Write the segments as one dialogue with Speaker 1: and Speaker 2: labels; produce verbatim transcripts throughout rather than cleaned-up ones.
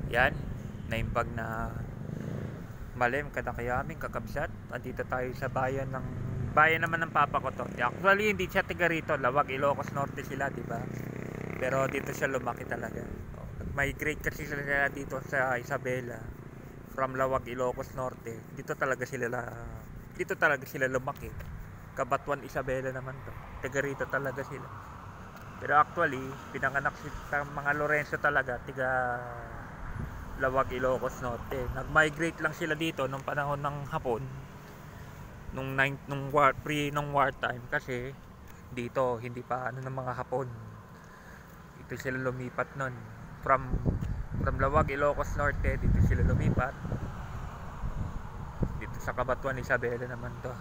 Speaker 1: Yan, naimbag na malim kada kayaming kakabsat. Andito tayo sa bayan ng bayan naman ng papa ko to. Actually hindi siya tiga rito, Lawag, Ilocos Norte sila, di ba? Pero dito siya lumaki talaga. Oh, nag-migrate kasi sila dito sa Isabela from Lawag, Ilocos Norte. Dito talaga sila dito talaga sila lumaki. Kabatuan Isabela naman to. Tiga rito talaga sila. Pero actually, pinanganak sila mga Lorenzo talaga, tiga Lawag, Ilocos Norte. Nag-migrate lang sila dito nung panahon ng Hapon. Nung nine, nung war, pre nung wartime kasi dito hindi pa ano ng mga Hapon. Dito sila lumipat nun. From from Lawag, Ilocos Norte, dito sila lumipat. Dito sa Kabatuan Isabela naman to.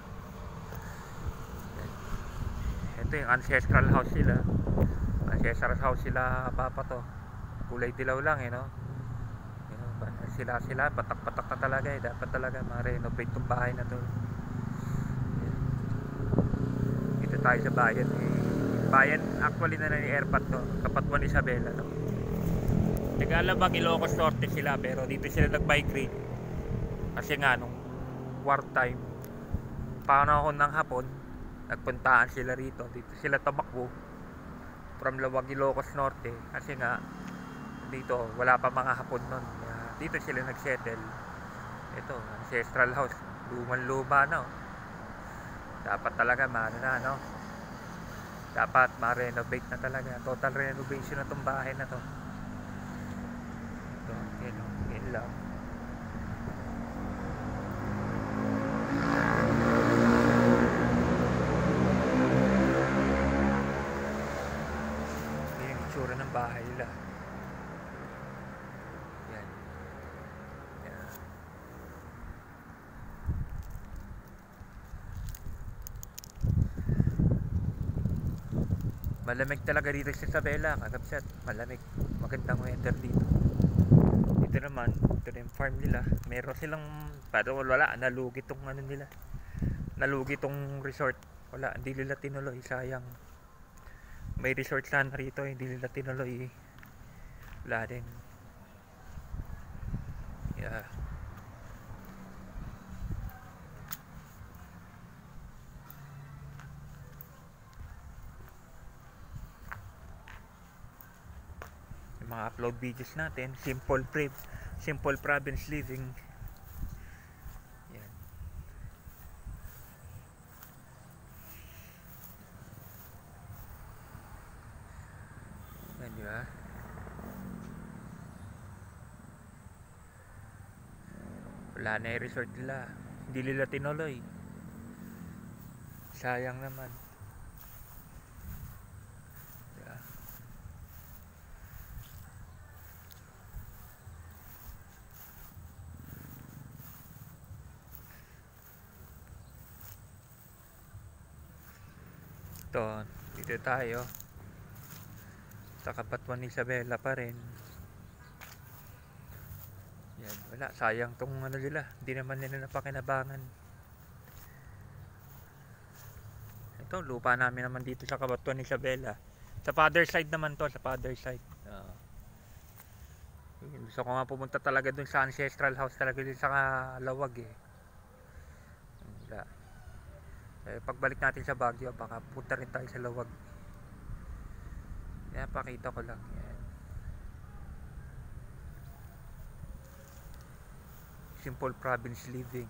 Speaker 1: Ito yung ancestral house sila. Ancestral house sila papa to. Kulay dilaw lang eh, no? Sila sila patak-patak na talaga eh. Dapat talaga ma-renovate tong bahay na to. Dito tayo sa bayan eh. Bayan actually na na ni Airpat to. Kabatuan Isabela to. Tagalabag, Ilocos Norte sila, pero dito sila nag-migrate kasi nga nung wartime panahon ng Hapon nagpuntaan sila rito. Dito sila tumakbo from Lawag, Ilocos Norte kasi nga dito wala pa mga Hapon nun. Dito sila nagsettle. Ito, ancestral house, lumang luma na oh. Dapat talaga maano na, no? Dapat ma-renovate na talaga. Total renovation na tong bahay na to. Ito, yun o, yun lang. Yun yung itsura ng bahay nila. Yan. Yan. Malamig talaga dito sa Isabela, kakabsat. Malamig. Magandang weather dito. Dito naman, ito na yung farm nila. Meron silang, pero wala, nalugi tong ano nila. Nalugi tong resort. Wala, hindi nila tinuloy. Sayang. May resort sana rito, hindi nila tinuloy. Wala din. Yeah. Mga upload videos natin, simple prep, simple province living. Yan. Yan, di ba? Wala na yung resort nila, hindi nila tinuloy. Sayang naman. Ito, dito tayo sa Kabatuan Isabela pa rin. Yan, wala, sayang tong ano nila, hindi naman nila napakinabangan. Ito, lupa namin naman dito sa Kabatuan Isabela. Sa father side naman to, sa father side. Uh, gusto ko nga pumunta talaga dun sa ancestral house talaga dun sa Lawag eh. Wala. Eh, pagbalik natin sa Baguio, baka punta rin tayo sa Lawag. Yan, pakita ko lang. Yan. Simple province living.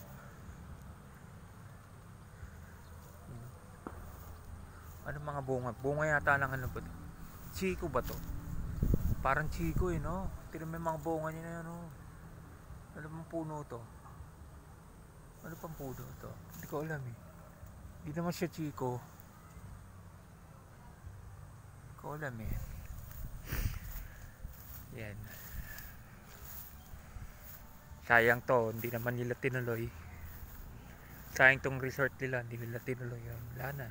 Speaker 1: Ano mga bunga? Bunga yata lang ano ba? Chico ba to? Parang Chico eh, no? Tignan mo yung mga bunga niya na ano. Ano pang puno to? Ano pang puno to? Hindi ko alam eh. Hindi naman siya Chico. Hindi ko alam eh. Yan. Sayang to, hindi naman nila tinuloy. Sayang tong resort nila, hindi nila tinuloy. Wala na.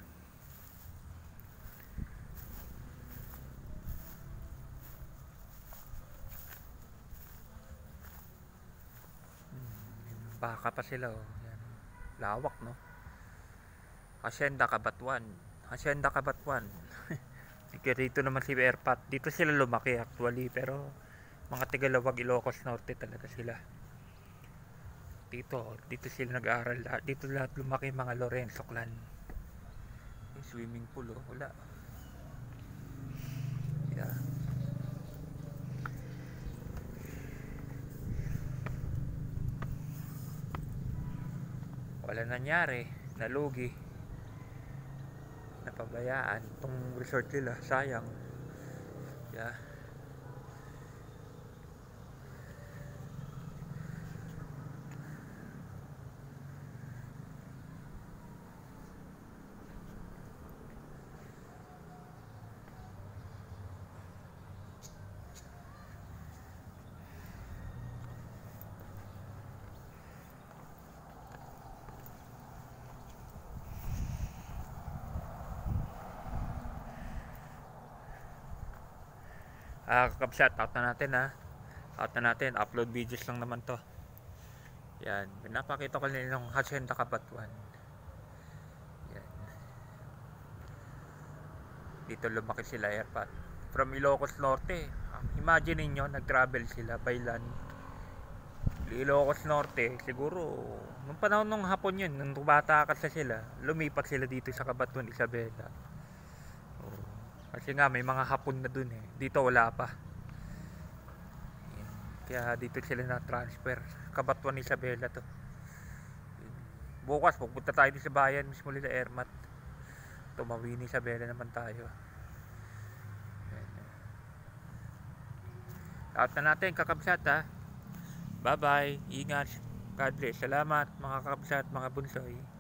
Speaker 1: Hmm, baka pa sila oh. Yan. Lawak no. Hacienda Kabatuan. Hacienda Kabatuan. Dito naman si Airpat. Dito sila lumaki actually, pero Mga Tigalawag, Ilocos Norte talaga sila. Dito, dito sila nag-aaral lahat. Dito lahat lumaki, mga Lorenzo clan. Yung swimming pool, oh, wala. Yeah. Wala nangyari, nalugi, napabayaan itong resort nila, sayang. Yeah. Ah, kakabsat, out na natin ha. Out na natin, upload videos lang naman to. Yan, pinapakita ko nila yung Hacienda Cabatuan. Yan. Dito lumaki sila, airpat. From Ilocos Norte. Imagine niyo nag-travel sila by land. Ilocos Norte, siguro, nung panahon ng hapon yun, nung bata kasi sila, lumipat sila dito sa Cabatuan, Isabela. Kasi nga may mga hapon na dun eh. Dito wala pa. Yan. Kaya dito sila na transfer. Cabatuan, Isabela to. Yan. Bukas pupunta tayo sa bayan mismo nila Ermat. Tumawin, Isabela naman tayo. Yan. Out na natin kakabsat ha. Bye bye. Ingat. God bless. Salamat mga kakabsat, mga bunsoy.